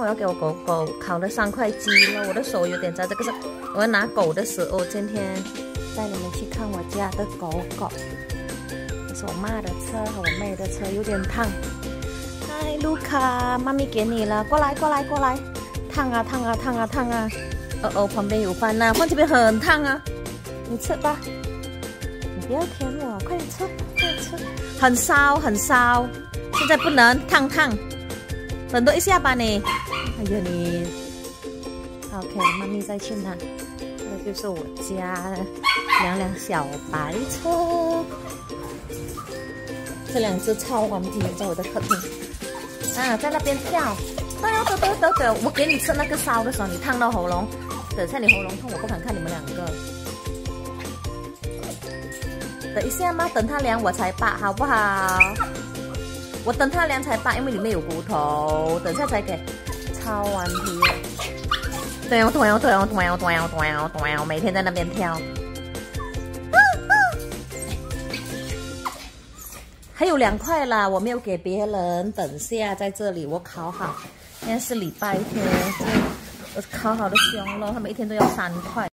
我要给我狗狗烤了3块鸡肉，我的手有点脏。这个是我要拿狗的时候，今天带你们去看我家的狗狗。这是我妈的车和我妹的车，有点烫。嗨，卢卡，妈咪给你了，过来，过来，过来。烫啊，烫啊，烫啊，烫啊！哦，旁边有饭呐，饭这边很烫啊，你吃吧。你不要舔我，快点吃，快点吃。很烧，很烧，现在不能烫。等多一下吧你。哎呀你 ，OK， 妈咪再去拿。这就是我家两辆小白车，这2只超顽皮在我的客厅啊，在那边跳。对，我给你吃那个烧的时候，你烫到喉咙，等下你喉咙痛，我不敢看你们2个。等一下嘛，等它凉我才拔，好不好？我等它凉才拔，因为里面有骨头，等下才给。超顽皮。对，每天在那边跳。还有2块啦，我没有给别人，等下在这里我烤好。现在是礼拜天，我烤好的熊肉，他们一天都要3块。